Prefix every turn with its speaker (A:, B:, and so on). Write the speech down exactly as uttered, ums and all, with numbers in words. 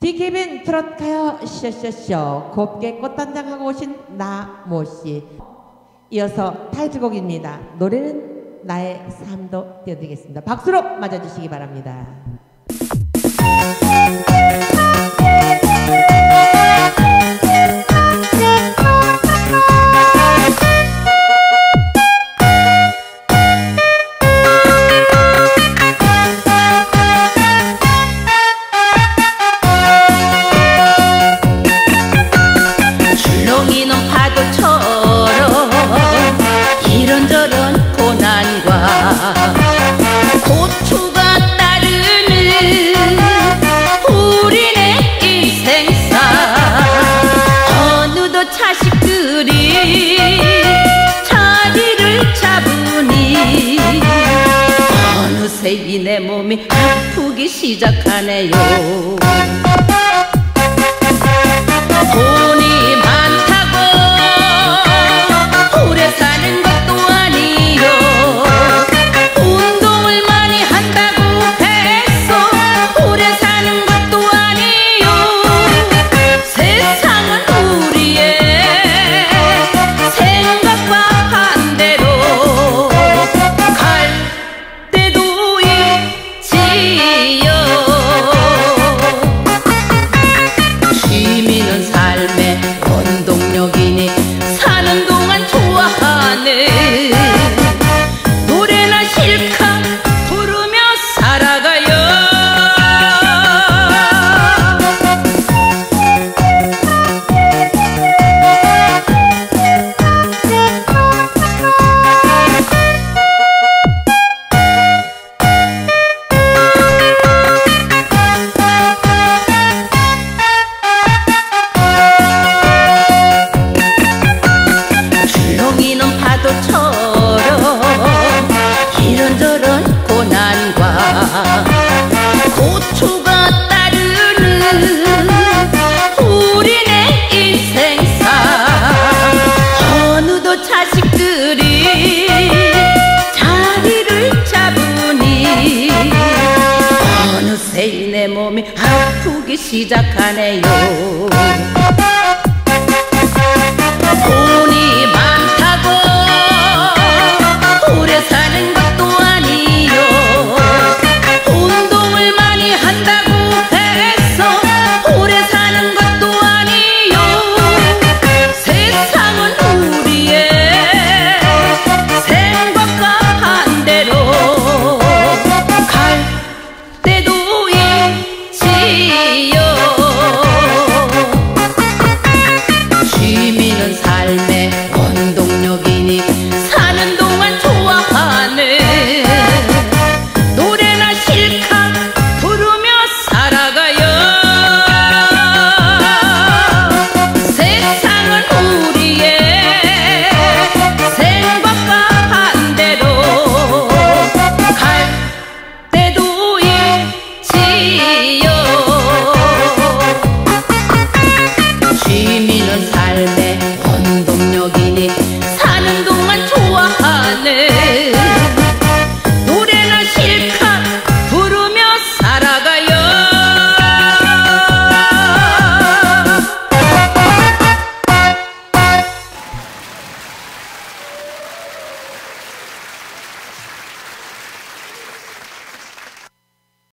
A: 디케이비엔 트롯 가요 쇼쇼쇼 곱게 꽃단장하고 오신 나모씨. 이어서 타이틀곡입니다. 노래는 나의 삶도 띄워드리겠습니다. 박수로 맞아주시기 바랍니다.
B: 줄렁이는 파도처럼 이런저런 고난과 고초가 따르는 우리네 인생사. 어느덧 자식들이 자리를 잡으니 어느새 이 내 몸이 아프기 시작하네요. 돈이 많다고 오래 사는 것도 아니요, 운동을 많이 한다고 해서 오래 사는 것도 아니요. 세상은 우리의 생각과 반대로 갈 때도 있지요. 취미는 삶의 원동력이니 사는 동안 좋아하는 노래나 실컷 부르며 살아가요. 줄렁이는 파도처럼 이런저런 고난과 고초가 따르는 우리네 인생사. 어느덧 자식들이 자리를 잡으니 어느새 이 내 몸이 아프기 시작하네요. 돈이 많